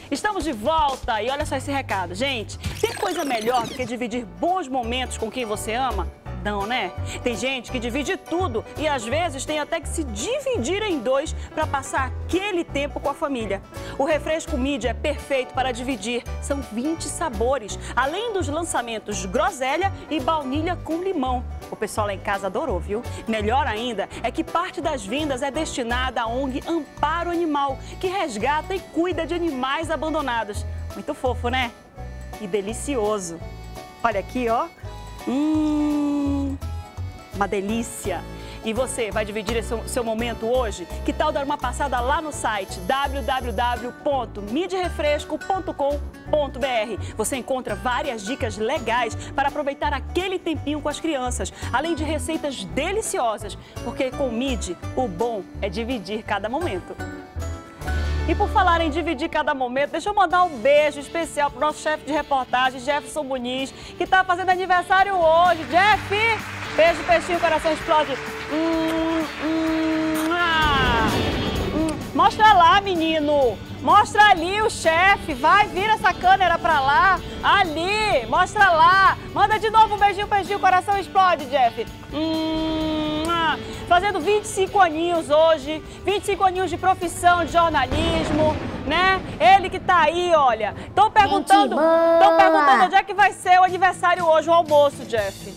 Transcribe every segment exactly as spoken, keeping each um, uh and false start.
Estamos de volta e olha só esse recado, gente. Tem coisa melhor do que dividir bons momentos com quem você ama? Não, né? Tem gente que divide tudo e às vezes tem até que se dividir em dois para passar aquele tempo com a família. O refresco Midi é perfeito para dividir. São vinte sabores, além dos lançamentos groselha e baunilha com limão. O pessoal lá em casa adorou, viu? Melhor ainda é que parte das vendas é destinada à ONG Amparo Animal, que resgata e cuida de animais abandonados. Muito fofo, né? E delicioso. Olha aqui, ó. Hum, uma delícia! E você vai dividir esse seu momento hoje? Que tal dar uma passada lá no site w w w ponto midi refresco ponto com ponto b r? Você encontra várias dicas legais para aproveitar aquele tempinho com as crianças, além de receitas deliciosas, porque com o Midi, o bom é dividir cada momento. E por falar em dividir cada momento, deixa eu mandar um beijo especial pro nosso chefe de reportagem, Jefferson Muniz, que tá fazendo aniversário hoje. Jeff, beijo, peixinho, coração explode. Hum, hum, ah. hum. Mostra lá, menino. Mostra ali o chefe. Vai, vira essa câmera pra lá. Ali, mostra lá. Manda de novo um beijinho, peixinho, coração explode, Jeff. Hum, ah. Fazendo vinte e cinco aninhos hoje, vinte e cinco aninhos de profissão de jornalismo, né? Ele que tá aí, olha. Estão perguntando, estão perguntando onde é que vai ser o aniversário hoje, o almoço, Jeff.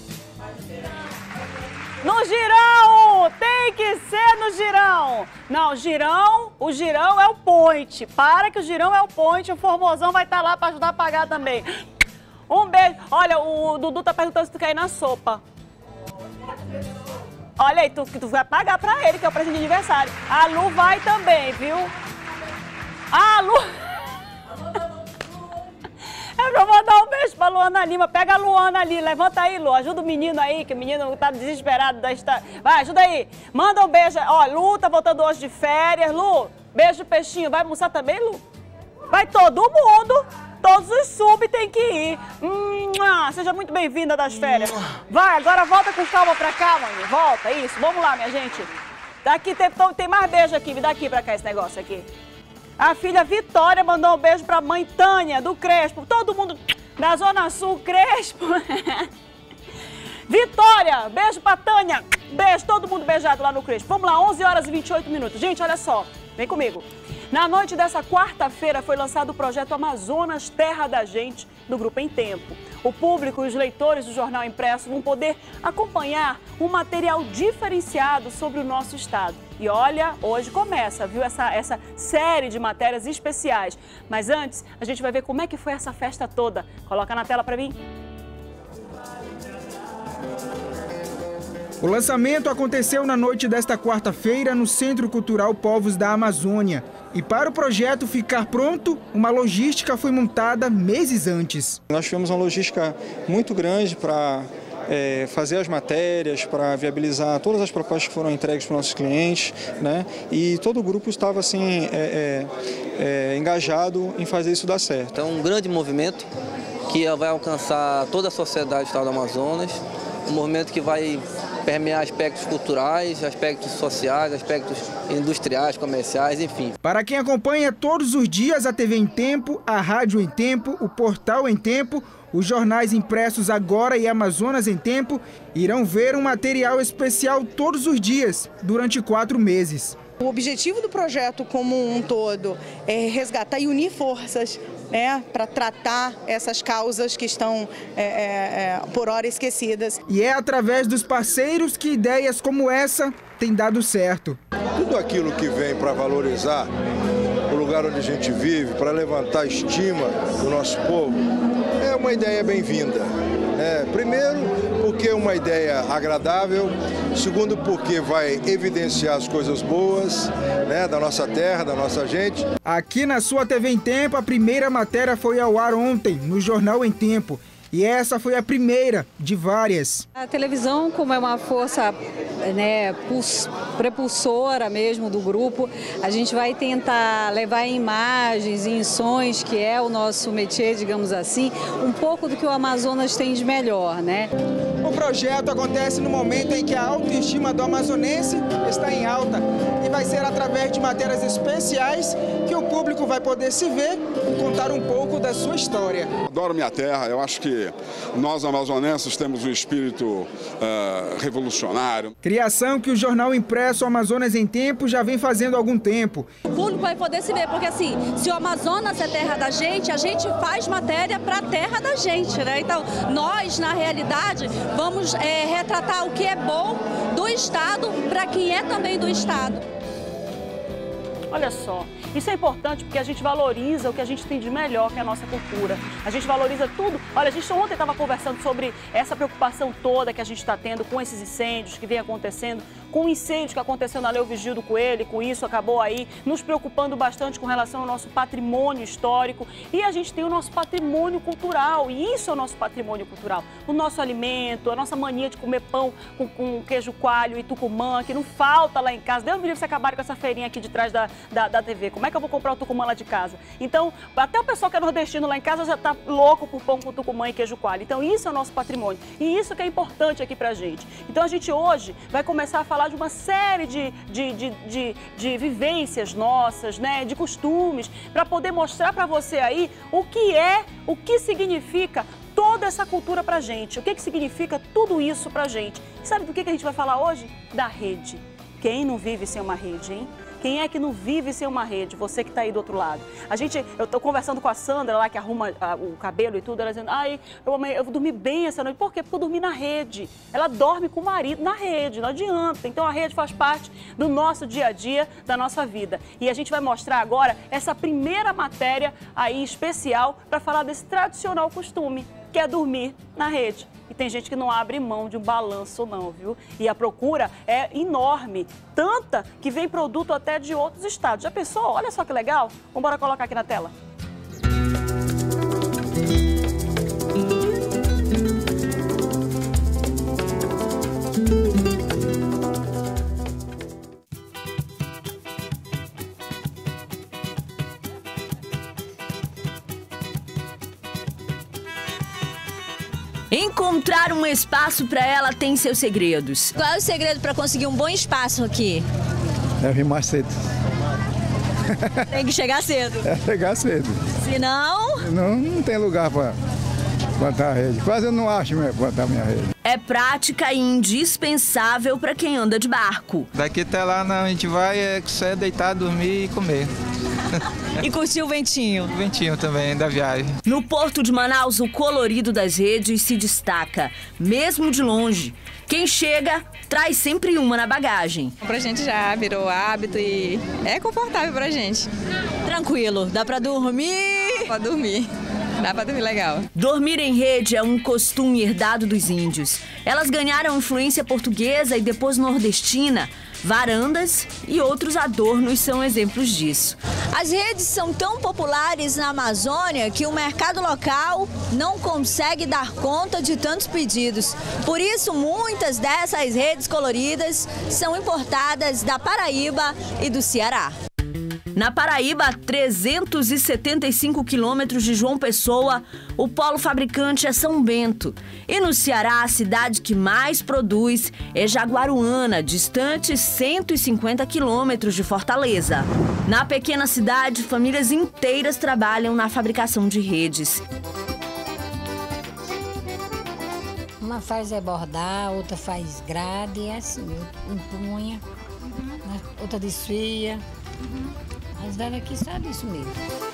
No Girão! Tem que ser no Girão! Não, Girão, o Girão é o point. Para que o Girão é o point, o Formosão vai estar lá para ajudar a pagar também. Um beijo. Olha, o Dudu tá perguntando se tu quer ir na sopa. Olha aí, tu, tu vai pagar pra ele, que é o presente de aniversário. A Lu vai também, viu? A Lu... É pra mandar um beijo pra Luana Lima. Pega a Luana ali, levanta aí, Lu. Ajuda o menino aí, que o menino tá desesperado. Da esta... Vai, ajuda aí. Manda um beijo. Ó, Lu tá voltando hoje de férias. Lu, beijo, peixinho. Vai almoçar também, Lu? Vai todo mundo. Todos os sub tem que ir. Hum, seja muito bem-vinda das férias. Vai, agora volta com calma pra cá, mãe. Volta, isso. Vamos lá, minha gente. Daqui tem, tem mais beijo aqui. Me dá aqui pra cá esse negócio aqui. A filha Vitória mandou um beijo pra mãe Tânia, do Crespo. Todo mundo da Zona Sul, Crespo. Vitória, beijo pra Tânia. Beijo, todo mundo beijado lá no Crespo. Vamos lá, onze horas e vinte e oito minutos. Gente, olha só. Vem comigo. Na noite dessa quarta-feira foi lançado o projeto Amazonas Terra da Gente, do Grupo Em Tempo. O público e os leitores do jornal impresso vão poder acompanhar um material diferenciado sobre o nosso estado. E olha, hoje começa, viu, essa, essa série de matérias especiais. Mas antes, a gente vai ver como é que foi essa festa toda. Coloca na tela para mim. O lançamento aconteceu na noite desta quarta-feira no Centro Cultural Povos da Amazônia. E para o projeto ficar pronto, uma logística foi montada meses antes. Nós tivemos uma logística muito grande para é, fazer as matérias, para viabilizar todas as propostas que foram entregues para os nossos clientes, né? E todo o grupo estava assim, é, é, é, engajado em fazer isso dar certo. É um grande movimento que vai alcançar toda a sociedade do estado do Amazonas, um movimento que vai permear aspectos culturais, aspectos sociais, aspectos industriais, comerciais, enfim. Para quem acompanha todos os dias a T V Em Tempo, a Rádio Em Tempo, o Portal Em Tempo, os jornais impressos Agora e Amazonas Em Tempo, irão ver um material especial todos os dias, durante quatro meses. O objetivo do projeto como um todo é resgatar e unir forças, né, para tratar essas causas que estão é, é, é, por hora esquecidas. E é através dos parceiros que ideias como essa têm dado certo. Tudo aquilo que vem para valorizar o lugar onde a gente vive, para levantar a estima do nosso povo, é uma ideia bem-vinda. É, primeiro, porque é uma ideia agradável. Segundo, porque vai evidenciar as coisas boas, né, da nossa terra, da nossa gente. Aqui na sua T V Em Tempo, a primeira matéria foi ao ar ontem, no Jornal Em Tempo. E essa foi a primeira de várias. A televisão, como é uma força, né, prepulsora mesmo do grupo, a gente vai tentar levar em imagens e em sons, que é o nosso métier, digamos assim, um pouco do que o Amazonas tem de melhor, né? O projeto acontece no momento em que a autoestima do amazonense está em alta e vai ser através de matérias especiais que o público vai poder se ver e contar um pouco da sua história. Adoro minha terra, eu acho que nós amazonenses temos um espírito uh, revolucionário. Criação que o jornal impresso Amazonas em Tempo já vem fazendo há algum tempo. O público vai poder se ver, porque assim, se o Amazonas é terra da gente, a gente faz matéria para a terra da gente, né? Então, nós, na realidade, vamos é, retratar o que é bom do Estado para quem é também do Estado. Olha só, isso é importante porque a gente valoriza o que a gente tem de melhor, que é a nossa cultura. A gente valoriza tudo. Olha, a gente ontem estava conversando sobre essa preocupação toda que a gente está tendo com esses incêndios que vem acontecendo, com o incêndio que aconteceu na Leu Vigil do Coelho, com isso acabou aí nos preocupando bastante com relação ao nosso patrimônio histórico. E a gente tem o nosso patrimônio cultural, e isso é o nosso patrimônio cultural. O nosso alimento, a nossa mania de comer pão com, com queijo coalho e tucumã, que não falta lá em casa. Deus me livre se acabarem com essa feirinha aqui de trás da, da, da T V. Como é que eu vou comprar o tucumã lá de casa? Então, até o pessoal que é nordestino lá em casa já está louco por pão com tucumã e queijo coalho. Então, isso é o nosso patrimônio. E isso que é importante aqui pra gente. Então, a gente hoje vai começar a falar de uma série de, de, de, de, de vivências nossas, né, de costumes, para poder mostrar para você aí o que é, o que significa toda essa cultura pra gente, o que, que significa tudo isso pra gente. E sabe do que, que a gente vai falar hoje? Da rede. Quem não vive sem uma rede, hein? Quem é que não vive sem uma rede? Você que está aí do outro lado. A gente, eu estou conversando com a Sandra lá, que arruma a, o cabelo e tudo, ela dizendo, ai, eu, eu vou dormir bem essa noite. Por quê? Porque eu dormi na rede. Ela dorme com o marido na rede, não adianta. Então a rede faz parte do nosso dia a dia, da nossa vida. E a gente vai mostrar agora essa primeira matéria aí especial para falar desse tradicional costume, que é dormir na rede. E tem gente que não abre mão de um balanço não, viu? E a procura é enorme, tanta que vem produto até de outros estados. Já pensou? Olha só que legal. Vamos embora colocar aqui na tela. Encontrar um espaço para ela tem seus segredos. Qual é o segredo para conseguir um bom espaço aqui? É vir mais cedo. Tem que chegar cedo. É chegar cedo. Se não... Não, não tem lugar para plantar a rede. Quase eu não acho mesmo plantar minha rede. É prática e indispensável para quem anda de barco. Daqui até lá não, a gente vai é só deitar, dormir e comer. E curtir o ventinho. O ventinho também da viagem. No Porto de Manaus, o colorido das redes se destaca, mesmo de longe. Quem chega, traz sempre uma na bagagem. Pra gente já virou hábito e é confortável pra gente. Tranquilo, dá pra dormir? Pra dormir. Dá pra dormir legal. Dormir em rede é um costume herdado dos índios. Elas ganharam influência portuguesa e depois nordestina. Varandas e outros adornos são exemplos disso. As redes são tão populares na Amazônia que o mercado local não consegue dar conta de tantos pedidos. Por isso, muitas dessas redes coloridas são importadas da Paraíba e do Ceará. Na Paraíba, a trezentos e setenta e cinco quilômetros de João Pessoa, o polo fabricante é São Bento. E no Ceará, a cidade que mais produz é Jaguaruana, distante cento e cinquenta quilômetros de Fortaleza. Na pequena cidade, famílias inteiras trabalham na fabricação de redes. Uma faz é bordar, outra faz grade, é assim, empunha, uhum. Outra desfia. Uhum. As velhas aqui sabem isso mesmo.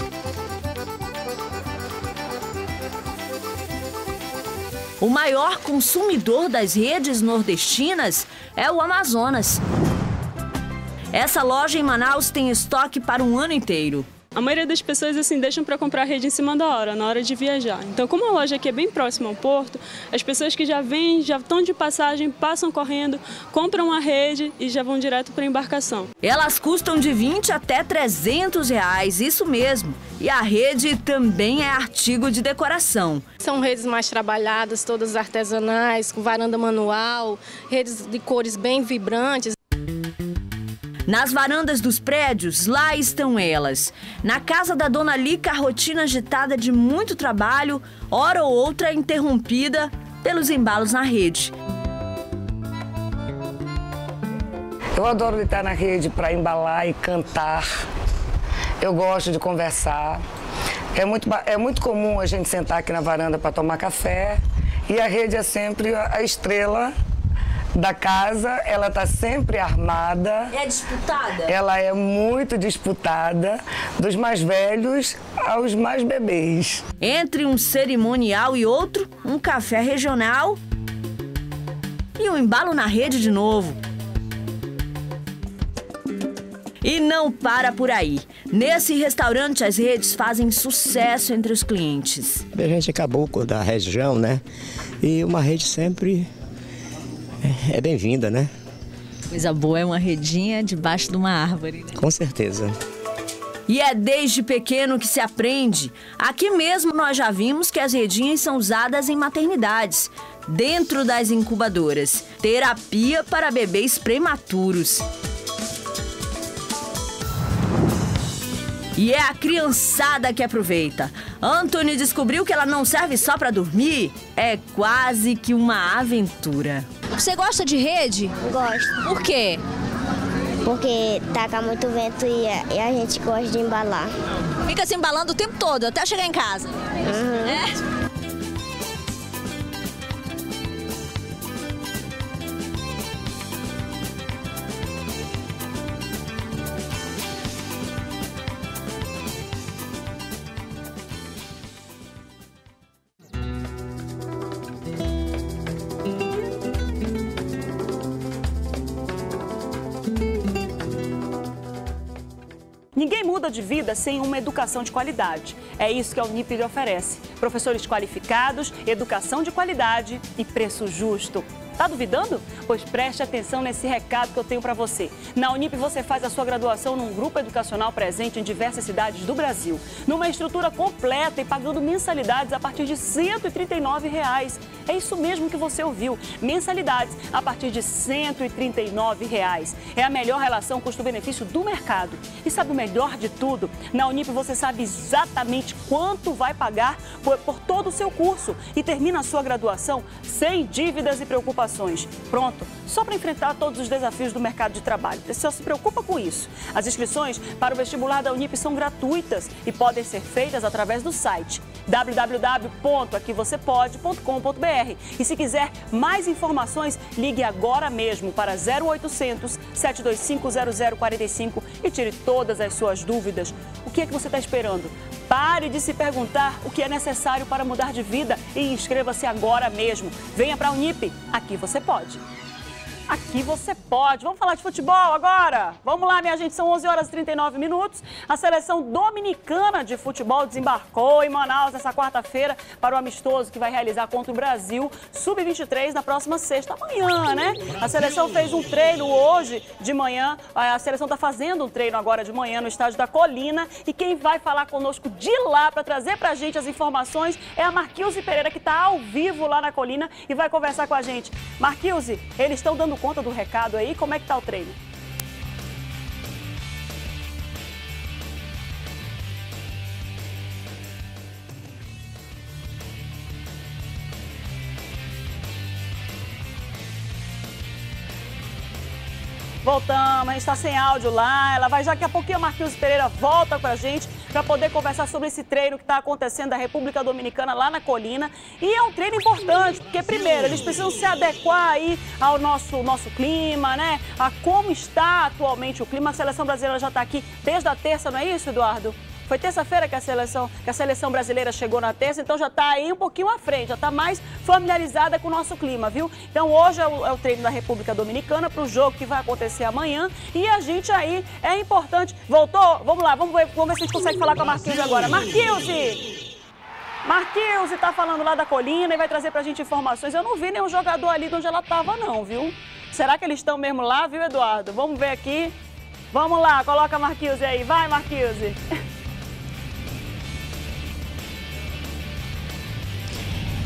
O maior consumidor das redes nordestinas é o Amazonas. Essa loja em Manaus tem estoque para um ano inteiro. A maioria das pessoas assim deixam para comprar a rede em cima da hora, na hora de viajar. Então, como a loja aqui é bem próxima ao porto, as pessoas que já vêm, já estão de passagem, passam correndo, compram a rede e já vão direto para a embarcação. Elas custam de vinte até trezentos reais, isso mesmo. E a rede também é artigo de decoração. São redes mais trabalhadas, todas artesanais, com varanda manual, redes de cores bem vibrantes. Nas varandas dos prédios, lá estão elas. Na casa da Dona Lica, a rotina agitada de muito trabalho, hora ou outra interrompida pelos embalos na rede. Eu adoro deitar na rede para embalar e cantar. Eu gosto de conversar. É muito, é muito comum a gente sentar aqui na varanda para tomar café. E a rede é sempre a estrela da casa, ela está sempre armada. É disputada? Ela é muito disputada, dos mais velhos aos mais bebês. Entre um cerimonial e outro, um café regional e um embalo na rede de novo. E não para por aí. Nesse restaurante, as redes fazem sucesso entre os clientes. A gente é caboclo da região, né? E uma rede sempre é bem-vinda, né? Coisa boa é uma redinha debaixo de uma árvore, né? Com certeza. E é desde pequeno que se aprende. Aqui mesmo nós já vimos que as redinhas são usadas em maternidades, dentro das incubadoras. Terapia para bebês prematuros. E é a criançada que aproveita. Anthony descobriu que ela não serve só para dormir. É quase que uma aventura. Você gosta de rede? Gosto. Por quê? Porque taca muito vento e a, e a gente gosta de embalar. Fica se embalando o tempo todo, até chegar em casa. Uhum. É? Ninguém muda de vida sem uma educação de qualidade. É isso que a Unip lhe oferece. Professores qualificados, educação de qualidade e preço justo. Tá duvidando? Pois preste atenção nesse recado que eu tenho para você. Na Unip você faz a sua graduação num grupo educacional presente em diversas cidades do Brasil, numa estrutura completa e pagando mensalidades a partir de cento e trinta e nove reais. É isso mesmo que você ouviu, mensalidades a partir de cento e trinta e nove reais. É a melhor relação custo-benefício do mercado. E sabe o melhor de tudo? Na Unip você sabe exatamente quanto vai pagar por, por todo o seu curso e termina a sua graduação sem dívidas e preocupações. Pronto, só para enfrentar todos os desafios do mercado de trabalho. Você só se preocupa com isso. As inscrições para o vestibular da Unip são gratuitas e podem ser feitas através do site w w w ponto aqui você pode ponto com ponto b r. E se quiser mais informações, ligue agora mesmo para zero oitocentos, sete dois cinco, zero zero quatro cinco e tire todas as suas dúvidas. O que é que você está esperando? Pare de se perguntar o que é necessário para mudar de vida e inscreva-se agora mesmo. Venha para a Unip, aqui você pode. Aqui você pode. Vamos falar de futebol agora? Vamos lá, minha gente. São onze horas e trinta e nove minutos. A seleção dominicana de futebol desembarcou em Manaus nessa quarta-feira para o amistoso que vai realizar contra o Brasil sub vinte e três na próxima sexta, amanhã, né? A seleção fez um treino hoje de manhã. A seleção está fazendo um treino agora de manhã no estádio da Colina. E quem vai falar conosco de lá para trazer para a gente as informações é a Marquilze Pereira, que está ao vivo lá na Colina e vai conversar com a gente. Marquilze, eles estão dando conta do recado aí? Como é que tá o treino? Voltamos, a gente está sem áudio lá. Ela vai, já daqui a pouquinho a Marquilze Pereira volta com a gente para poder conversar sobre esse treino que está acontecendo da República Dominicana lá na Colina. E é um treino importante, porque primeiro, eles precisam se adequar aí ao nosso, nosso clima, né? A como está atualmente o clima. A seleção brasileira já está aqui desde a terça, não é isso, Eduardo? Foi terça-feira que a seleção, que a seleção brasileira chegou na terça, então já está aí um pouquinho à frente, já está mais familiarizada com o nosso clima, viu? Então hoje é o, é o treino da República Dominicana para o jogo que vai acontecer amanhã e a gente aí é importante. Voltou? Vamos lá, vamos ver, vamos ver se a gente consegue falar com a Marquilze agora. Marquilze! Marquilze está falando lá da Colina e vai trazer para a gente informações. Eu não vi nenhum jogador ali de onde ela estava não, viu? Será que eles estão mesmo lá, viu, Eduardo? Vamos ver aqui. Vamos lá, coloca a Marquilze aí. Vai, Marquilze!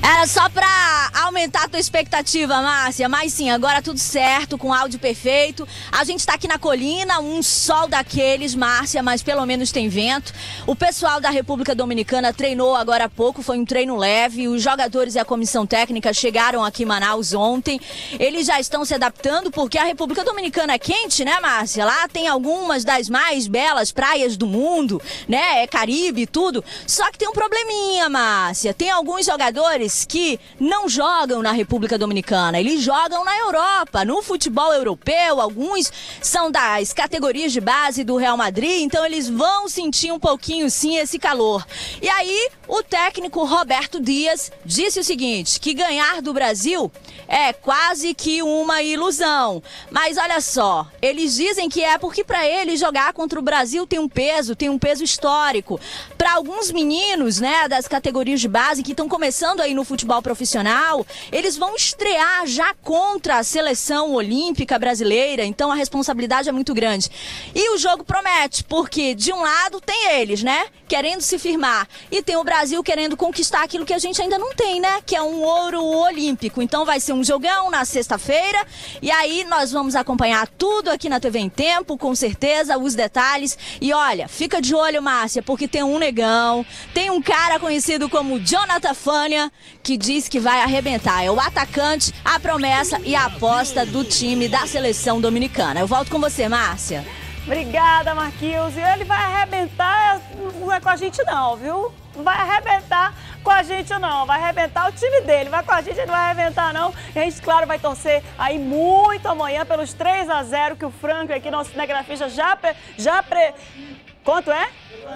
Era só pra aumentar a tua expectativa, Márcia, mas sim, agora tudo certo, com áudio perfeito. A gente tá aqui na colina, um sol daqueles, Márcia, mas pelo menos tem vento. O pessoal da República Dominicana treinou agora há pouco, foi um treino leve. Os jogadores e a comissão técnica chegaram aqui em Manaus ontem. Eles já estão se adaptando porque a República Dominicana é quente, né, Márcia? Lá tem algumas das mais belas praias do mundo, né? É Caribe e tudo. Só que tem um probleminha, Márcia. Tem alguns jogadores que não jogam na República Dominicana, eles jogam na Europa, no futebol europeu. Alguns são das categorias de base do Real Madrid, então eles vão sentir um pouquinho sim esse calor. E aí o técnico Roberto Dias disse o seguinte, que ganhar do Brasil é quase que uma ilusão. Mas olha só, eles dizem que é porque para eles jogar contra o Brasil tem um peso, tem um peso histórico. Para alguns meninos, né, das categorias de base que estão começando aí no futebol profissional, eles vão estrear já contra a seleção olímpica brasileira, então a responsabilidade é muito grande. E o jogo promete, porque de um lado tem eles, né, querendo se firmar, e tem o Brasil querendo conquistar aquilo que a gente ainda não tem, né, que é um ouro olímpico. Então vai ser um jogão na sexta-feira, e aí nós vamos acompanhar tudo aqui na T V em Tempo, com certeza, os detalhes. E olha, fica de olho, Márcia, porque tem um negão, tem um cara conhecido como Jonathan Fania, que diz que vai arrebentar. É o atacante, a promessa e a aposta do time da seleção dominicana. Eu volto com você, Márcia. Obrigada, Marquinhos. E ele vai arrebentar, não é com a gente não, viu? Não vai arrebentar com a gente não, vai arrebentar o time dele, vai com a gente, ele não vai arrebentar não. E a gente, claro, vai torcer aí muito amanhã pelos três a zero que o Franco aqui, nosso cinegrafista, já... Pre, já pre... Quanto é?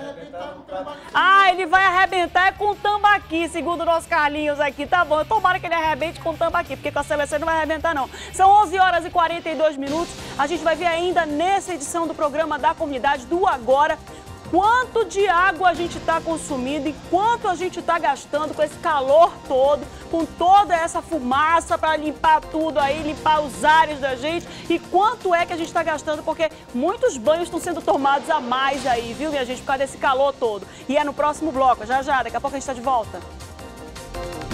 Ah, ele vai arrebentar com o Tambaqui, segundo o nosso Carlinhos aqui. Tá bom, tomara que ele arrebente com o Tambaqui, porque com a seleção ele não vai arrebentar não. São onze horas e quarenta e dois minutos. A gente vai ver ainda nessa edição do programa da comunidade do Agora quanto de água a gente está consumindo e quanto a gente está gastando com esse calor todo, com toda essa fumaça para limpar tudo aí, limpar os ares da gente, e quanto é que a gente está gastando, porque muitos banhos estão sendo tomados a mais aí, viu, minha gente, por causa desse calor todo. E é no próximo bloco, já já, daqui a pouco a gente está de volta.